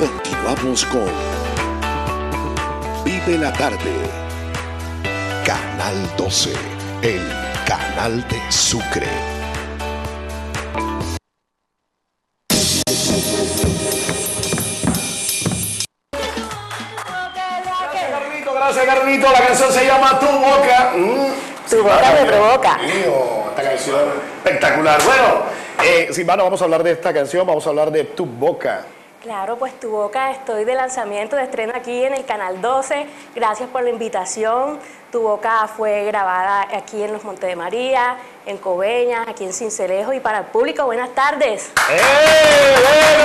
Continuamos con Vive la Tarde. Canal 12, el canal de Sucre. Gracias, Carlito. La canción se llama Tu Boca. Tu Boca me provoca. Mío, esta canción espectacular. Bueno, Silvana, vamos a hablar de esta canción, vamos a hablar de Tu Boca. Claro, pues Tu Boca, estoy de lanzamiento, de estreno aquí en el Canal 12. Gracias por la invitación. Tu Boca fue grabada aquí en Los Montes de María, en Coveñas, aquí en Sincelejo. Y para el público, buenas tardes. Bueno!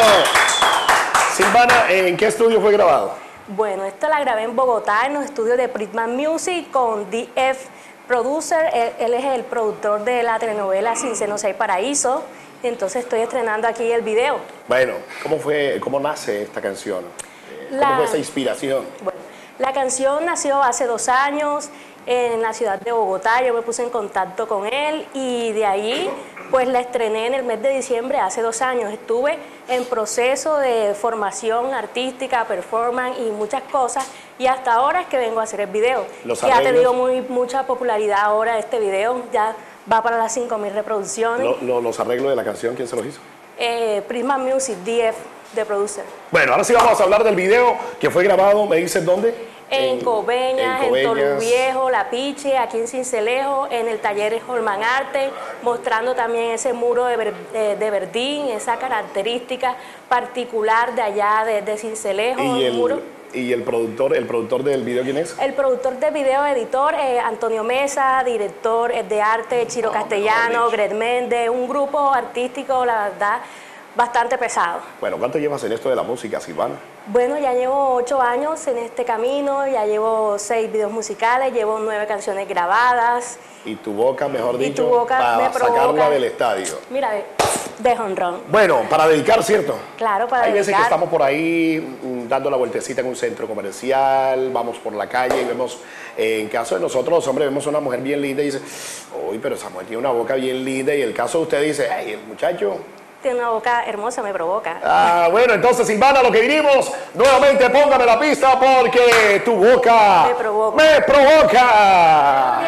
Silvana, ¿en qué estudio fue grabado? Bueno, esto la grabé en Bogotá, en los estudios de Prisman Music, con DF Producer. Él es el productor de la telenovela Sin Senos Hay Paraíso. Entonces estoy estrenando aquí el video. Bueno, ¿cómo nace esta canción? ¿Cómo fue esa inspiración? Bueno, la canción nació hace 2 años en la ciudad de Bogotá. Yo me puse en contacto con él y de ahí pues la estrené en el mes de diciembre hace 2 años. Estuve en proceso de formación artística, performance y muchas cosas, y hasta ahora es que vengo a hacer el video. Que ha tenido mucha popularidad ahora este video, ya va para las 5.000 reproducciones. Los arreglos de la canción, ¿quién se los hizo? Prisma Music, DF, de producer. Bueno, ahora sí vamos a hablar del video que fue grabado, ¿me dices dónde? En Coveñas, en Tolú Viejo, La Piche, aquí en Sincelejo, en el taller Holman Arte, mostrando también ese muro de verdín, esa característica particular de allá de Sincelejo. ¿Y el productor del video quién es? El productor del video, editor, Antonio Mesa, director de arte, Chiro Castellano, Gret Méndez, un grupo artístico, la verdad, bastante pesado. Bueno, ¿cuánto llevas en esto de la música, Silvana? Bueno, ya llevo 8 años en este camino, ya llevo 6 videos musicales, llevo 9 canciones grabadas. Y Tu Boca, mejor dicho, Tu Boca para sacarla del estadio. Mira, de jonrón. Bueno, para dedicar, ¿cierto? Claro, para dedicar. Hay veces que dedicar. estamos por ahí dando la vueltecita en un centro comercial, vamos por la calle y vemos, en caso de nosotros los hombres, vemos a una mujer bien linda y dice, uy, pero esa mujer tiene una boca bien linda, y el caso de usted dice, ay, el muchacho tiene una boca hermosa, me provoca. Bueno, entonces, Silvana, lo que vinimos, nuevamente póngame la pista porque Tu Boca me provoca. ¡Me provoca!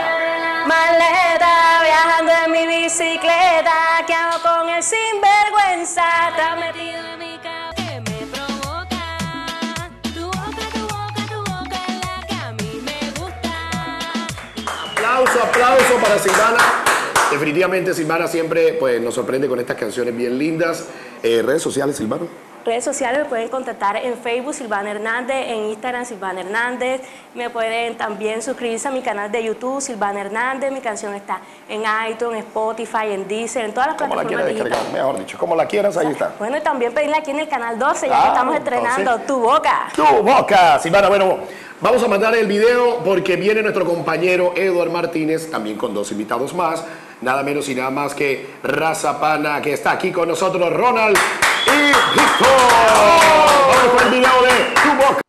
Maleta, viajando en mi bicicleta, ¿qué hago con el sinvergüenza? Está metido en mi cabeza que me provoca. Tu boca es la que a mí me gusta. Aplauso para Silvana. Definitivamente Silvana siempre pues, nos sorprende con estas canciones bien lindas. ¿Redes sociales, Silvana? Redes sociales me pueden contactar en Facebook Silvana Hernández, en Instagram Silvana Hernández. Me pueden también suscribirse a mi canal de YouTube Silvana Hernández. Mi canción está en iTunes, Spotify, en Deezer, en todas las plataformas digitales. Como la quieras descargar, mejor dicho, como la quieras, ahí está. Bueno, y también pedirle aquí en el Canal 12, ya que estamos estrenando, entonces, Tu Boca. Tu Boca, Silvana. Bueno, vamos a mandar el video porque viene nuestro compañero Eduard Martínez, también con 2 invitados más. Nada menos y nada más que Raza Pana, que está aquí con nosotros, Ronald y Víctor. Vamos con el video de Tu Boca.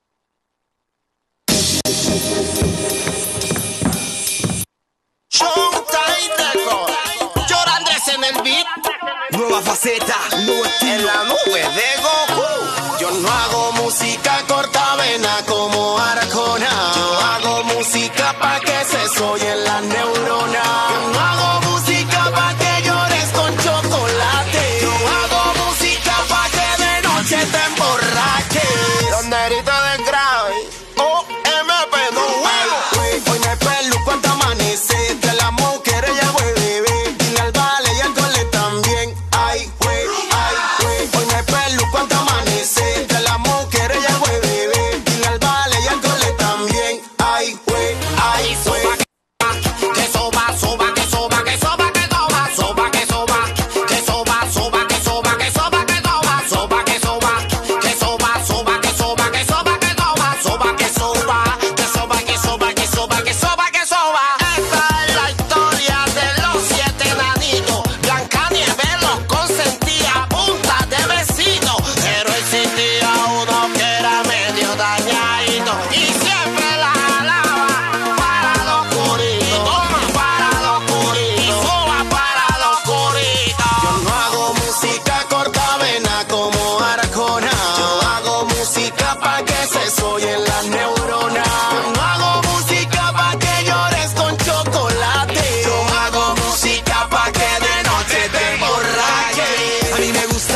Llora Andrés en el beat. Nueva faceta, nuevo estilo. En la nube de Goku. Yo no hago música cortavena como Arjona. Yo hago música pa' que se soyen las neuronas. Yo no hago música pa' que llores con chocolate. Yo hago música pa' que de noche te emborraches. Los neritos de grave, OMP, no juego. Hoy me peluco hasta amanecer. De la mujer ella voy bebé. Y al vale y al cole también. Ay, güey, ay, güey. Hoy me peluco hasta amanecer. De la mujer ella voy bebé. Y al vale y al cole también. Ay, güey, ay, güey. Que soba, soba, que soba, que soba, que soba, soba, que soba, que soba, soba, que soba, que soba, que soba, soba, que soba,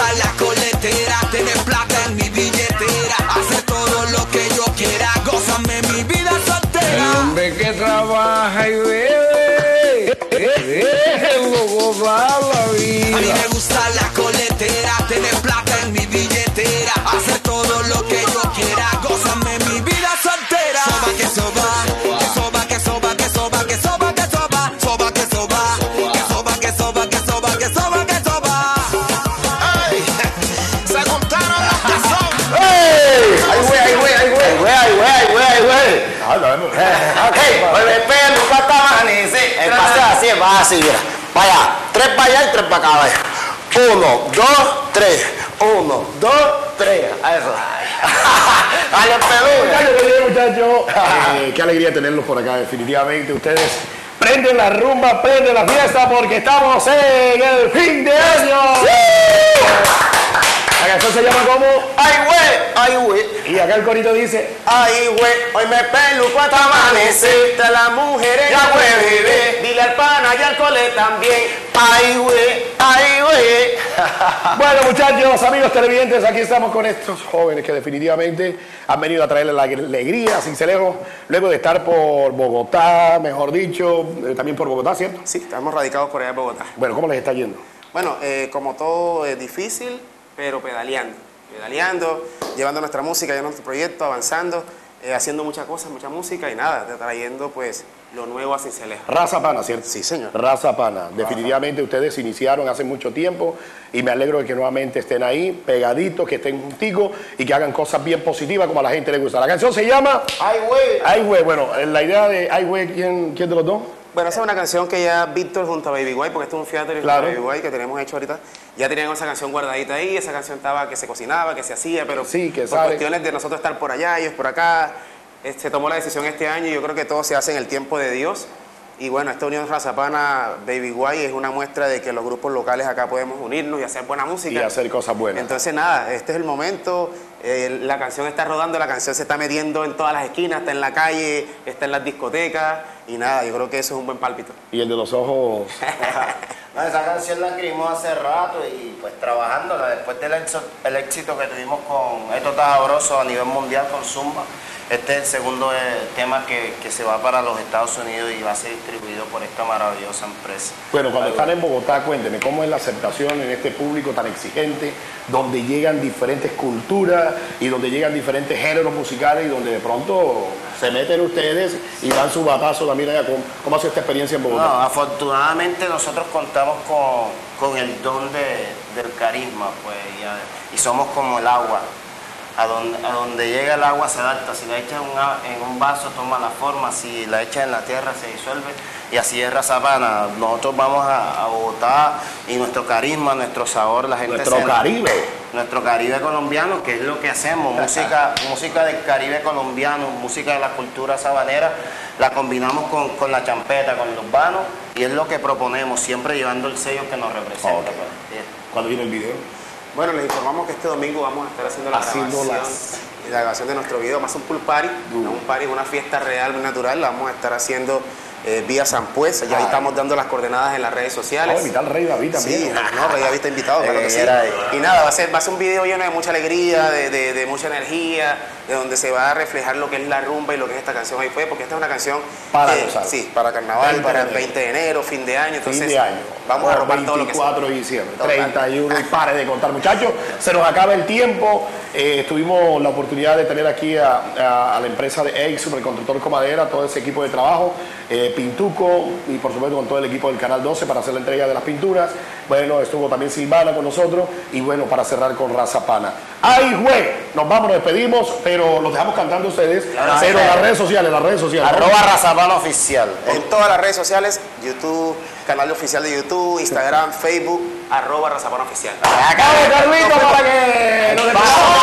la coletera, tener plata en mi billetera, hacer todo lo que yo quiera, gózame mi vida soltera. El hombre que trabaja y bebe, déjenlo gozar la vida. A mí me gusta la coletera, tener plata en mi billetera, hacer todo lo que yo quiera, gózame mi vida soltera. Soba que soba, que soba, que soba, que soba, que soba, que soba, soba que soba, que soba, que soba, que soba, que soba, que soba. Ay, se juntaron los que son. ¡Ey! ¡Ay, güey, ay, güey, ay, güey! ¡Ay, güey, ay, güey, ay, güey, ay, güey! Ok, pues me pego para amanecer. El paseo así es fácil, mira. Vaya, 3 para allá y 3 para acá, vaya. 1, 2, 3. 1, 2, 3. A eso. Dale, peludo. Muchachos, qué alegría tenerlos por acá, definitivamente. Ustedes prenden la rumba, prenden la fiesta, porque estamos en el fin de año. La canción se llama como Ay, güey. y acá el corito dice Ay, güey, hoy me peluco hasta amanecer. De las mujeres ya fue bebé. Dile al pana y al cole también. Ay, güey, ay, güey. bueno, muchachos, amigos televidentes, aquí estamos con estos jóvenes que definitivamente han venido a traerle la alegría a Sincelejo, luego de estar por Bogotá, mejor dicho, también por Bogotá, ¿cierto? Sí, estamos radicados por allá en Bogotá. Bueno, ¿cómo les está yendo? Bueno, como todo es difícil, pero pedaleando, llevando nuestra música, llevando nuestro proyecto, avanzando, haciendo muchas cosas, mucha música y nada, trayendo pues lo nuevo a Sincelejo. Raza Pana, ¿cierto? Sí, señor. Raza Pana. Definitivamente ustedes iniciaron hace mucho tiempo y me alegro de que nuevamente estén ahí, pegaditos, que estén junticos y que hagan cosas bien positivas como a la gente le gusta. La canción se llama Ay, güey. Ay, güey. Bueno, la idea de Ay, güey, ¿quién de los dos? Bueno, esa es una canción que ya Víctor junto a Baby Guay, porque este es un featuring Claro. junto a Baby Guay que tenemos hecho ahorita, ya teníamos esa canción guardadita ahí, esa canción estaba que se cocinaba, que se hacía, pero Sí, que por sale. cuestiones de nosotros estar por allá, ellos por acá, se tomó la decisión este año y yo creo que todo se hace en el tiempo de Dios. Y bueno, esta unión Raza Pana, Baby Guay es una muestra de que los grupos locales acá podemos unirnos y hacer buena música. Y hacer cosas buenas. Entonces nada, este es el momento, la canción está rodando, la canción se está metiendo en todas las esquinas, está en la calle, está en las discotecas y nada, yo creo que eso es un buen pálpito. Y el de los ojos. No, esa canción la escribimos hace rato y pues trabajándola después del el éxito que tuvimos con Esto Está Sabroso a nivel mundial con Zumba. Este es el segundo tema que se va para los Estados Unidos y va a ser distribuido por esta maravillosa empresa. Bueno, cuando están en Bogotá, cuénteme, ¿cómo es la aceptación en este público tan exigente, donde llegan diferentes culturas y donde llegan diferentes géneros musicales y donde de pronto se meten ustedes y dan su batazo también allá? ¿Cómo ha sido esta experiencia en Bogotá? No, afortunadamente nosotros contamos con el don del carisma, pues, y somos como el agua. A donde llega el agua se adapta, si la echas en un vaso toma la forma, si la echas en la tierra se disuelve, y así es Raza Pana. Nosotros vamos a Bogotá y nuestro carisma, nuestro sabor, la gente Nuestro Caribe. Nuestro Caribe colombiano, que es lo que hacemos, música del Caribe colombiano, música de la cultura sabanera, la combinamos con la champeta, con los vanos, y es lo que proponemos, siempre llevando el sello que nos representa. Ok. Pues. ¿Cuándo viene el video? Bueno, les informamos que este domingo vamos a estar haciendo la grabación de nuestro video, más un pool party, un party, una fiesta real, muy natural, la vamos a estar haciendo vía San Pues, ya estamos dando las coordenadas en las redes sociales. Vamos a invitar al Rey David también. Sí, no, Rey David está invitado, claro que sí. Y nada, va a ser un video lleno de mucha alegría, de mucha energía, de donde se va a reflejar lo que es la rumba y lo que es esta canción Ahí Fue, porque esta es una canción Para gozar. sí, para carnaval, 20 para de el 20 de enero, fin de año, entonces Fin de año. vamos a robar todo lo que sea. 24 de diciembre, Total. 31 y pare de contar. Muchachos, se nos acaba el tiempo. Tuvimos la oportunidad de tener aquí a la empresa de Exum, el constructor Comadera, todo ese equipo de trabajo, Pintuco y por supuesto con todo el equipo del Canal 12 para hacer la entrega de las pinturas. Bueno, estuvo también Silvana con nosotros y bueno, para cerrar con Raza Pana. ¡Ay, güey! Nos vamos, nos despedimos, pero los dejamos cantando ustedes. Claro, pero sí. las redes sociales. @Raza Pana Oficial. En todas las redes sociales, YouTube, canal oficial de YouTube, Instagram, Facebook, @Raza Pana Oficial. Acabo, Carlito, para que nos despedamos.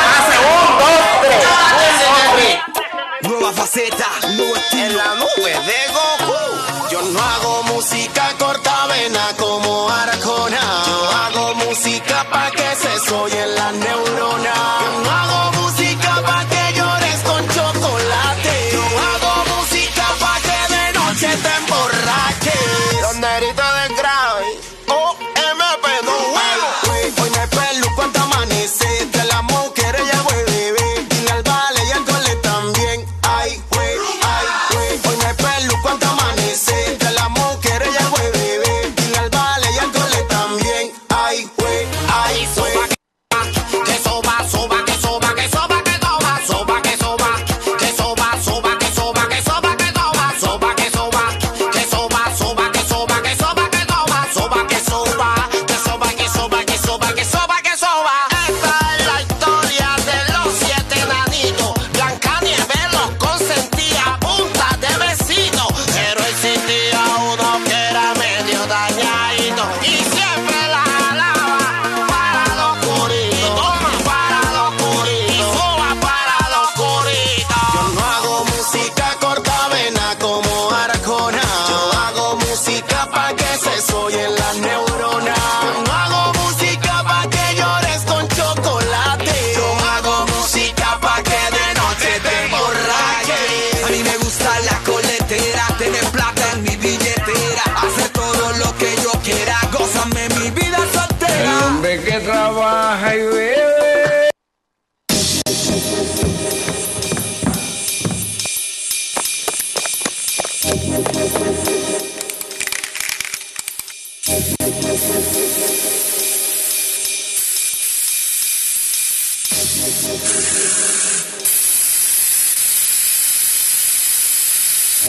Nueva faceta, en la nube de Goku. Yo no hago música cortavena como Arjona. Yo hago música pa' que se soyen las neuronas. Yo no hago música pa' que llores con chocolate. Yo hago música pa' que de noche te emborraches. Los neritos del grave, OMP, no juego. Hoy me pelo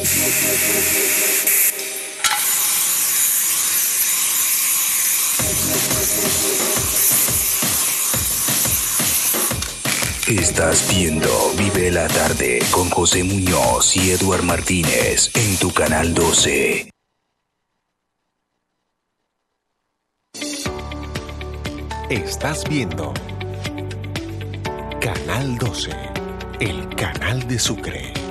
Estás viendo Vive la Tarde con José Muñoz y Eduard Martínez en tu canal 12. Estás viendo Canal 12, el canal de Sucre.